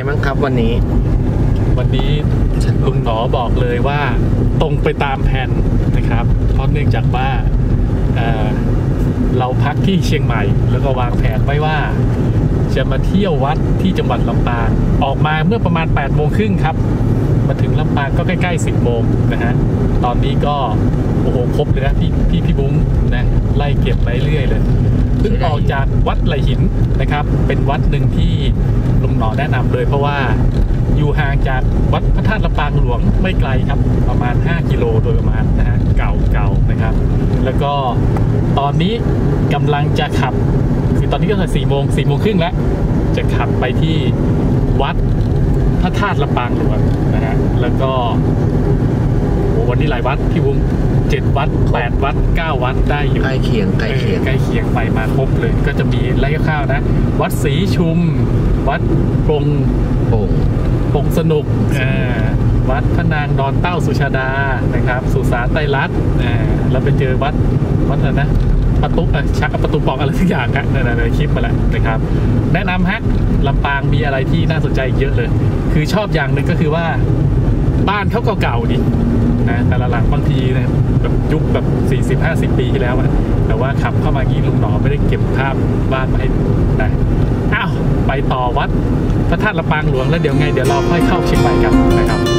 มั้งครับวันนี้ลุงหนอบอกเลยว่าตรงไปตามแผนนะครับเพราะเนื่องจากว่าเราพักที่เชียงใหม่แล้วก็วางแผนไว้ว่าจะมาเที่ยววัดที่จังหวัดลำปางออกมาเมื่อประมาณ8 โมงครึ่งครับมาถึงลำปางก็ใกล้ๆ10 โมงนะฮะตอนนี้ก็โอ้โหครบเลยนะพี่บุ้งนะไล่เก็บไปเรื่อยเลยเพิ่งออกจากวัดไหลหินนะครับเป็นวัดหนึ่งที่ลุงหนอแนะนำเลยเพราะว่าอยู่ห่างจากวัดพระธาตุลำปางหลวงไม่ไกลครับประมาณ5 กิโลโดยประมาณนะฮะเก่านะครับแล้วก็ตอนนี้กำลังจะขับคือตอนนี้ก็4 โมงครึ่งแล้วจะขับไปที่วัดพระธาตุลำปางหลวงนะฮะแล้วก็วันนี้หลายวัดพี่บุ้ง7 วัด8 วัด9 วัดได้อยู่ใกล้เคียงไปมาครบเลยก็จะมีไล่ข้าวนะวัดศรีชุมวัดปงสนุกวัดพระนางดอนเต้าสุชาดานะครับสุสานไตรลักษณ์แล้วไปเจอวัดอะไรนะประตูปอกอะไรทุกอย่างนะในคลิปมาแล้วนะครับแนะนำฮะลำปางมีอะไรที่น่าสนใจเยอะเลยคือชอบอย่างหนึ่งก็คือว่าบ้านเขาเก่าๆดินะแต่ละหลังบางทีนะแบบยุคแบบ40-50 ปีที่แล้วอะแต่ว่าขับเข้ามางี้ลุงหนอไม่ได้เก็บภาพบ้านมาให้นะอ้าวไปต่อวัดพระธาตุลำปางหลวงแล้วเดี๋ยวเราค่อยเข้าเชียงใหม่กันนะครับ